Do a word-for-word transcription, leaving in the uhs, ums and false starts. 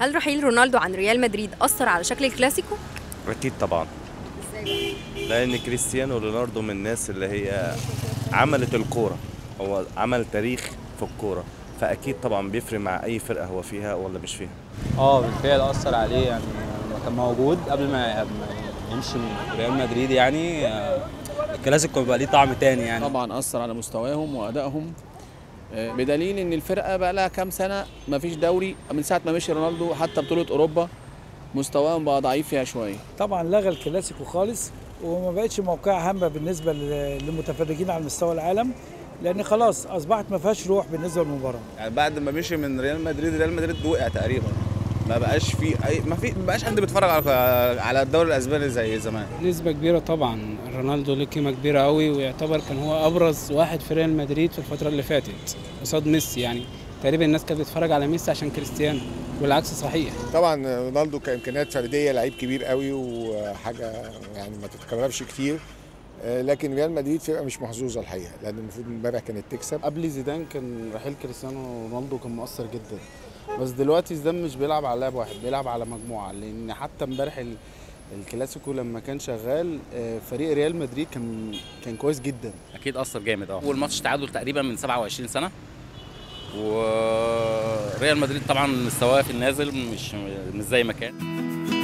هل رحيل رونالدو عن ريال مدريد أثر على شكل الكلاسيكو؟ أكيد طبعا. ازاي بقى؟ لأن كريستيانو رونالدو من الناس اللي هي عملت الكورة، هو عمل تاريخ في الكورة، فأكيد طبعا بيفرق مع أي فرقة هو فيها ولا مش فيها. اه بالفعل أثر عليه، يعني كان موجود قبل ما يمشي من ريال مدريد، يعني الكلاسيكو بيبقى ليه طعم تاني يعني. طبعا أثر على مستواهم وأدائهم، بدليل ان الفرقه بقى لها كام سنه ما فيش دوري من ساعه ما مشي رونالدو، حتى بطوله اوروبا مستواهم بقى ضعيف فيها شويه. طبعا لغى الكلاسيكو خالص، وما بقتش موقعها هامه بالنسبه للمتفرجين على مستوى العالم، لان خلاص اصبحت ما فيهاش روح بالنسبه للمباراه. يعني بعد ما مشي من ريال مدريد، ريال مدريد وقع تقريبا، ما بقاش في اي ما في ما بقاش حد بيتفرج على على الدوري الاسباني زي زمان. نسبه كبيره طبعا، رونالدو له قيمه كبيره قوي، ويعتبر كان هو ابرز واحد في ريال مدريد في الفتره اللي فاتت قصاد ميسي. يعني تقريبا الناس كانت بتتفرج على ميسي عشان كريستيانو، والعكس صحيح. طبعا رونالدو كامكانيات فرديه لعيب كبير قوي، وحاجه يعني ما تتكررش كتير، لكن ريال مدريد فرقه مش محظوظه الحقيقه، لان المفروض امبارح كانت تكسب. قبل زيدان كان رحيل كريستيانو رونالدو كان مؤثر جدا، بس دلوقتي زيدان مش بيلعب على لاعب واحد، بيلعب على مجموعه، لان حتى امبارح الكلاسيكو لما كان شغال فريق ريال مدريد كان كان كويس جدا. اكيد اثر جامد. اه اول ماتش تعادل تقريبا من سبعة وعشرين سنه، وريال مدريد طبعا مستواه في النازل، مش مش زي ما كان.